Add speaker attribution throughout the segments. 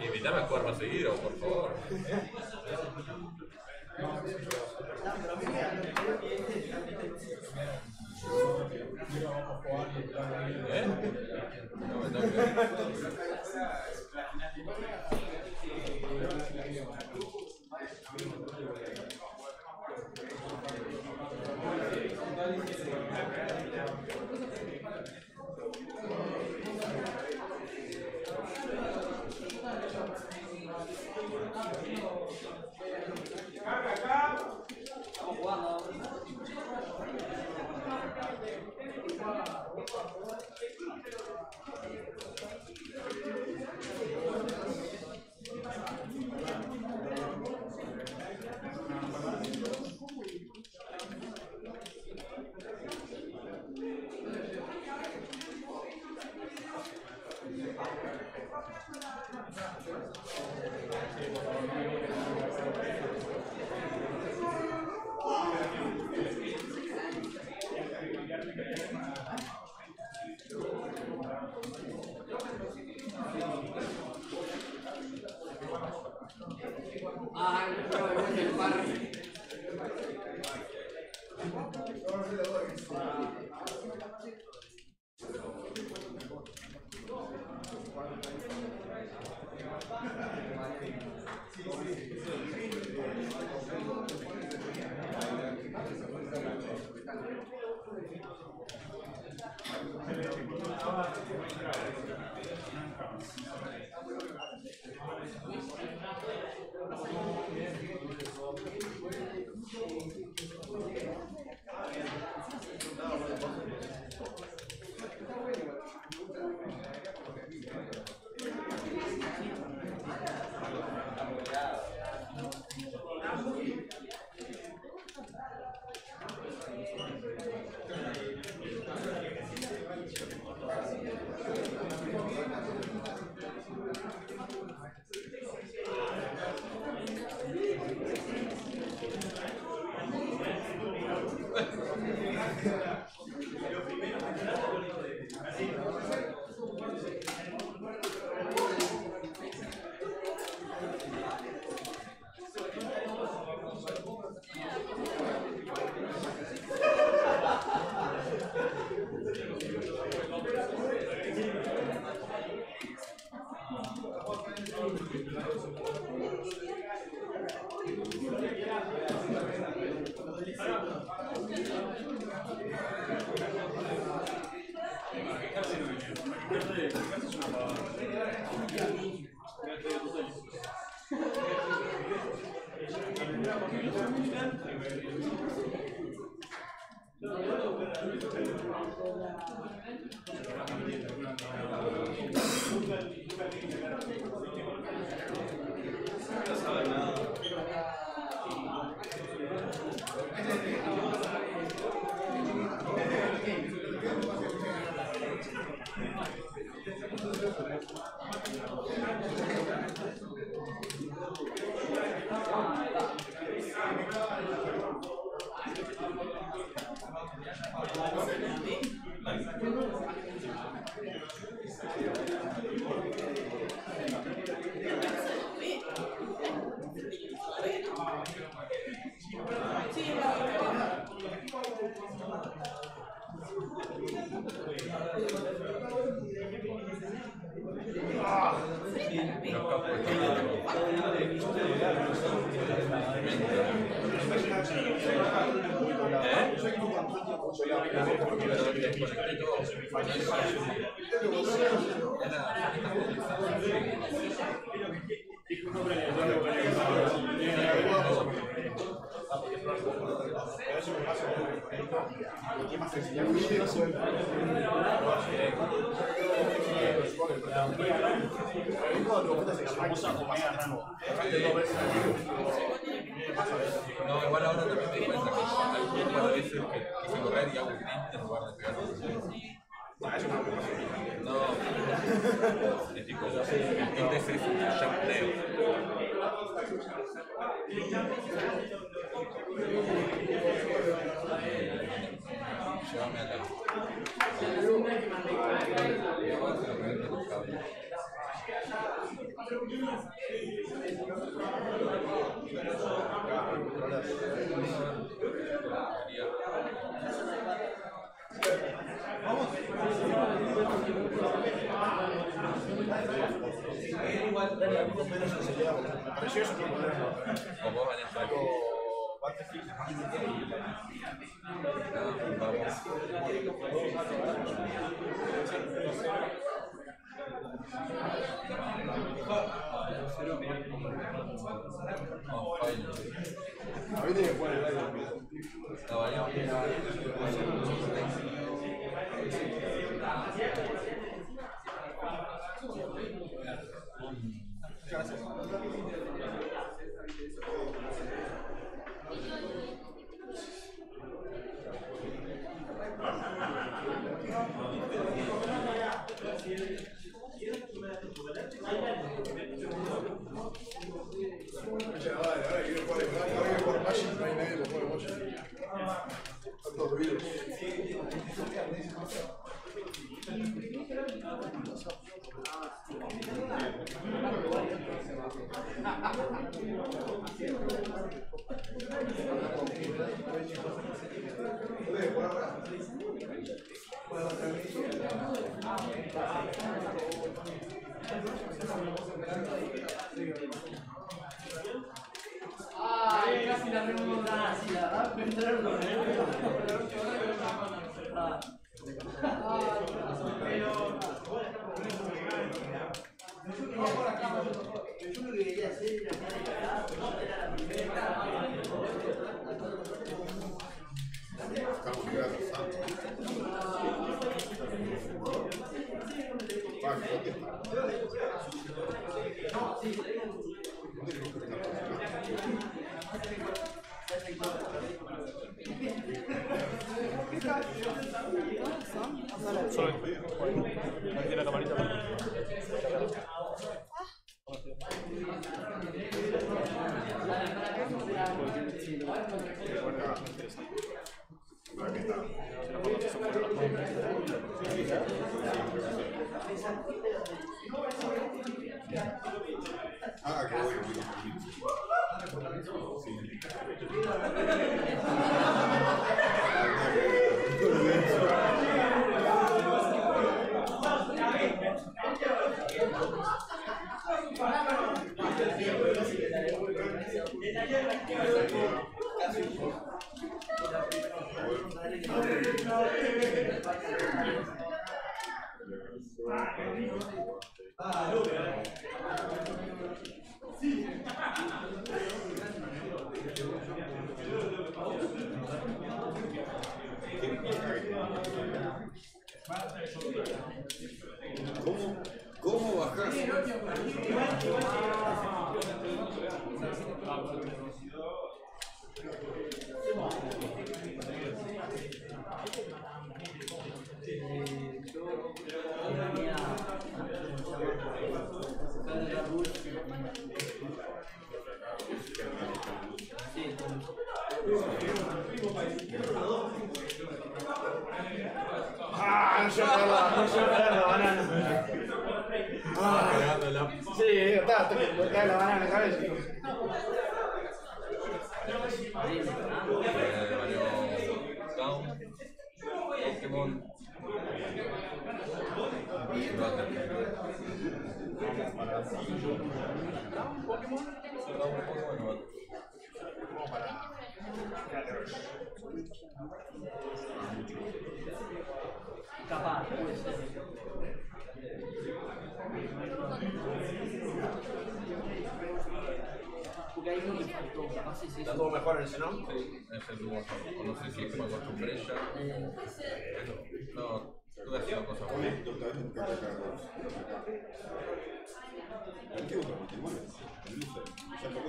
Speaker 1: Invítame a jugar más seguido, por favor. ¿Eh?
Speaker 2: Estamos jugando. No, igual ahora también me di cuenta que hay un par de veces que quise correr y hago un sprint en lugar de pegar. No, es tipo, el test es un jumpeo. Llévame acá. Con vos, Vanessa.
Speaker 3: Ay, casi la remontada, si la va a perder una yo lo que quería hacer era la primera.
Speaker 4: Estamos llegando a Santos. ¿Dónde
Speaker 5: Solo aquí la camarita.
Speaker 4: Ah, qué bueno. ¿Cómo bajar?
Speaker 5: ¡Ah! No se la banana. Sí, está la banana en la cabeza.
Speaker 2: Pokémon.
Speaker 3: Capaz, puede ser. Porque ahí no me faltó, capaz es
Speaker 6: ¿Está
Speaker 3: eso.
Speaker 6: todo mejor en ese no?
Speaker 2: Sí, es el lugar. No sé si es que me acostumbré ya. No, estuve haciendo cosas buenas.
Speaker 4: ¿Qué otro matrimonio? El Lucer. Ya lo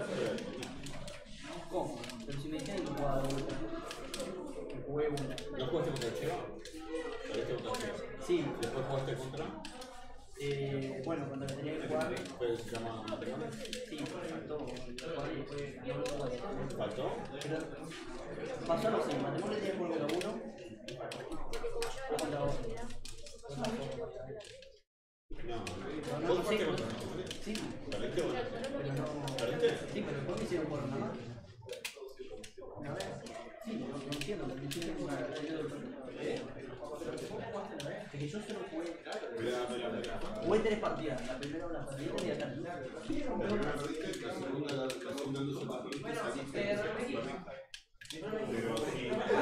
Speaker 3: ¿Cómo? Pero si me dijeron que jugaba de vuelta. Que jugué una.
Speaker 4: ¿No jugaste contra el Cheva? ¿Sabés contra el Cheva?
Speaker 3: Sí.
Speaker 4: ¿Después jugaste contra?
Speaker 3: Bueno, cuando la tenía que jugar.
Speaker 4: ¿Pero se llama matrimonio?
Speaker 3: Sí, faltó jugar y después no lo jugué.
Speaker 4: ¿Faltó?
Speaker 3: Pero pasó algo así, matrimonio tenía que jugar contra uno. O contra otro.
Speaker 4: No. ¿Vos jugaste contra el matrimonio?
Speaker 3: Sí, por una máquina. A ver, sí, no entiendo, porque tiene una es que yo solo jugué. Jugué 3 partidas, la primera la perdí y acá.
Speaker 4: La segunda no se participa. Pero sí.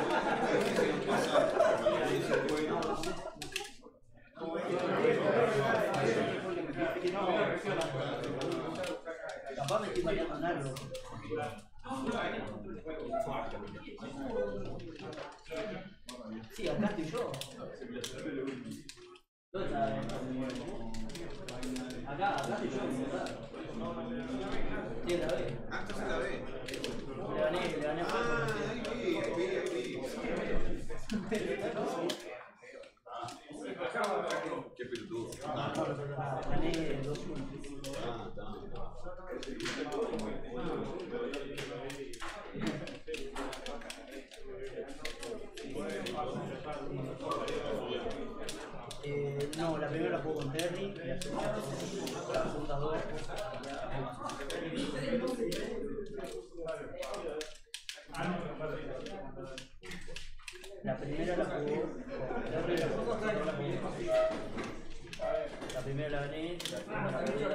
Speaker 3: Capaz me estoy fallando en algo. Sí, acá estoy yo. ¿Dónde está? Acá estoy yo, ¿verdad? Sí, la B.
Speaker 4: Ah, estás en la B.
Speaker 3: Le gané a Juan.
Speaker 2: Qué pelotudo.
Speaker 3: Gané 2-1. No, la primera la juego con Terry, la segunda dos. La primera la jugó con Terry, la primera la gané, la segunda la gané.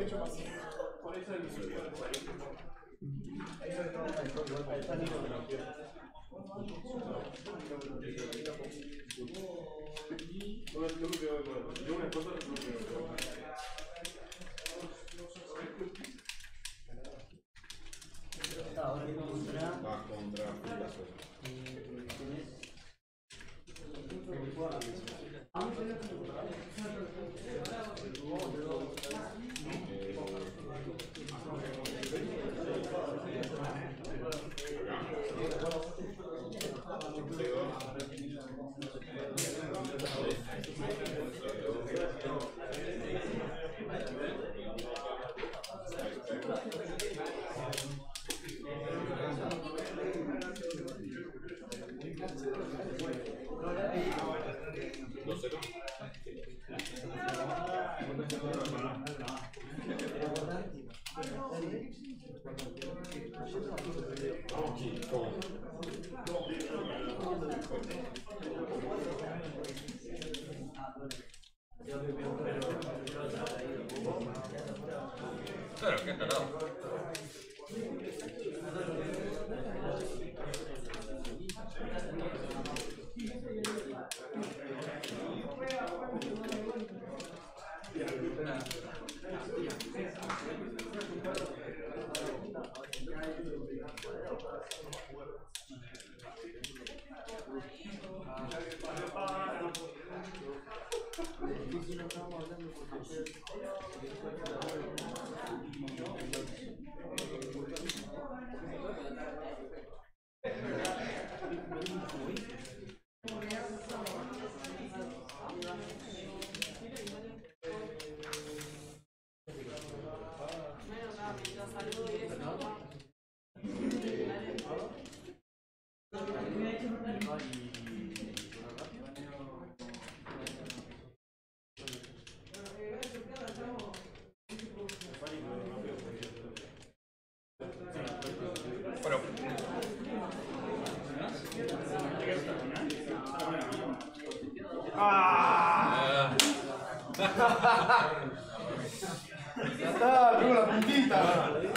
Speaker 3: Ahora mismo contra.
Speaker 4: Va contra
Speaker 2: Claro, qué tarado. Bueno,
Speaker 5: Ya está, tengo la puntita.